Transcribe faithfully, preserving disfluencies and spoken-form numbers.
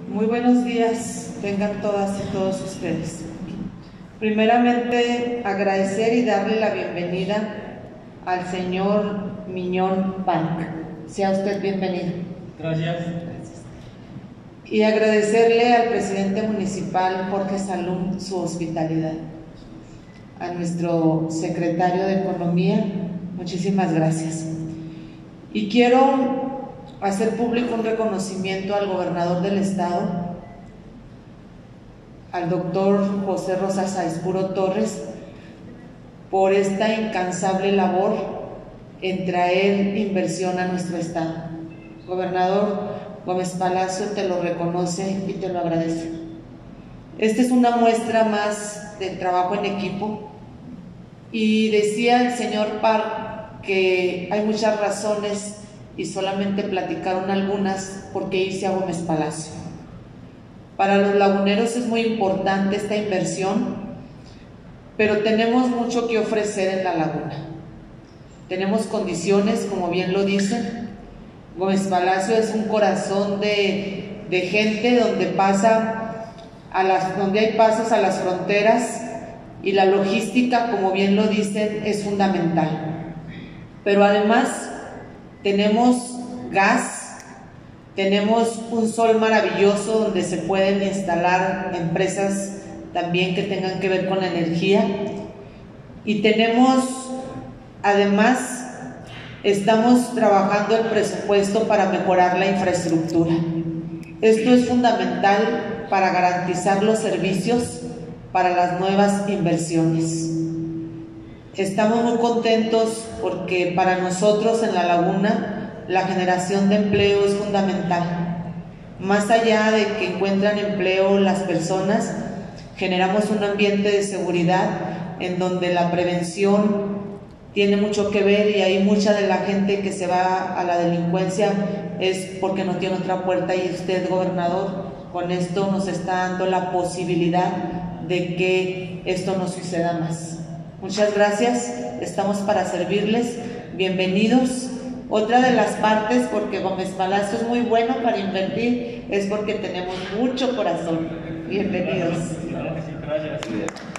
Muy buenos días, tengan todas y todos ustedes. Primeramente, agradecer y darle la bienvenida al señor Miñón Bank. Sea usted bienvenido. Gracias. Y agradecerle al presidente municipal Jorge Salum su hospitalidad. A nuestro secretario de Economía, muchísimas gracias. Y quiero hacer público un reconocimiento al gobernador del estado, al doctor José Rosa Saizpuro Torres, por esta incansable labor en traer inversión a nuestro estado. Gobernador Gómez Palacio te lo reconoce y te lo agradece. Esta es una muestra más del trabajo en equipo, y decía el señor Parr que hay muchas razones y solamente platicaron algunas por qué irse a Gómez Palacio. Para los laguneros es muy importante esta inversión, pero tenemos mucho que ofrecer en la laguna. Tenemos condiciones, como bien lo dicen. Gómez Palacio es un corazón de, de gente donde pasa a las, donde hay pasos a las fronteras, y la logística, como bien lo dicen, es fundamental. Pero además tenemos gas, tenemos un sol maravilloso donde se pueden instalar empresas también que tengan que ver con energía, y tenemos, además, estamos trabajando el presupuesto para mejorar la infraestructura. Esto es fundamental para garantizar los servicios para las nuevas inversiones. Estamos muy contentos porque para nosotros en la laguna la generación de empleo es fundamental. Más allá de que encuentran empleo las personas, generamos un ambiente de seguridad en donde la prevención tiene mucho que ver, y hay mucha de la gente que se va a la delincuencia es porque no tiene otra puerta, y usted, gobernador, con esto nos está dando la posibilidad de que esto no suceda más. Muchas gracias, estamos para servirles, bienvenidos. Otra de las partes, porque Gómez Palacio es muy bueno para invertir, es porque tenemos mucho corazón. Bienvenidos. Gracias.